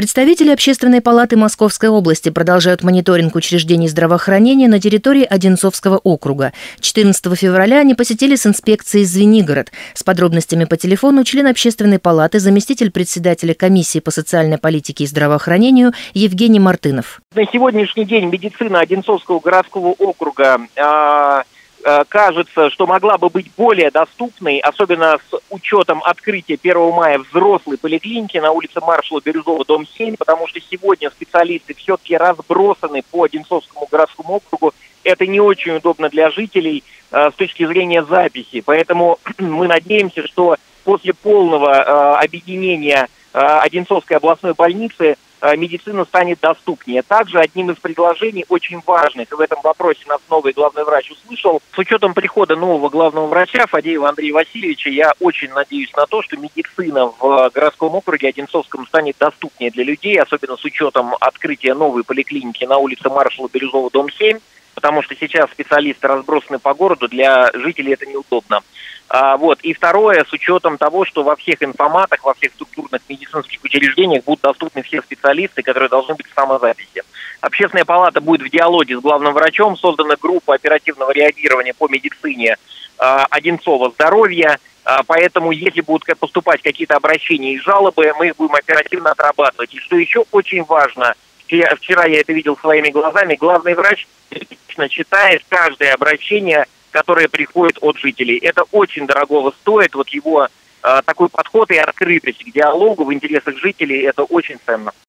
Представители Общественной палаты Московской области продолжают мониторинг учреждений здравоохранения на территории Одинцовского округа. 14 февраля они посетили с инспекцией Звенигород. С подробностями по телефону член Общественной палаты, заместитель председателя комиссии по социальной политике и здравоохранению Евгений Мартынов. На сегодняшний день медицина Одинцовского городского округа кажется, что могла бы быть более доступной, особенно с учетом открытия 1 мая взрослой поликлиники на улице Маршала Бирюзова, дом 7, потому что сегодня специалисты все-таки разбросаны по Одинцовскому городскому округу. Это не очень удобно для жителей с точки зрения записи. Поэтому мы надеемся, что после полного объединения Одинцовской областной больницы медицина станет доступнее. Также одним из предложений очень важных, и в этом вопросе нас новый главный врач услышал, с учетом прихода нового главного врача Фадеева Андрея Васильевича, я очень надеюсь на то, что медицина в городском округе Одинцовском станет доступнее для людей, особенно с учетом открытия новой поликлиники на улице Маршала Бирюзова, дом 7, потому что сейчас специалисты разбросаны по городу, для жителей это неудобно. И второе, с учетом того, что во всех информатах, во всех структурных медицинских учреждениях будут доступны все специалисты, которые должны быть в самозаписи. Общественная палата будет в диалоге с главным врачом, создана группа оперативного реагирования по медицине Одинцова здоровья, поэтому если будут поступать какие-то обращения и жалобы, мы их будем оперативно отрабатывать. И что еще очень важно, вчера я это видел своими глазами, главный врач лично читает каждое обращение, которые приходят от жителей. Это очень дорогого стоит. Его такой подход и открытость к диалогу в интересах жителей, это очень ценно.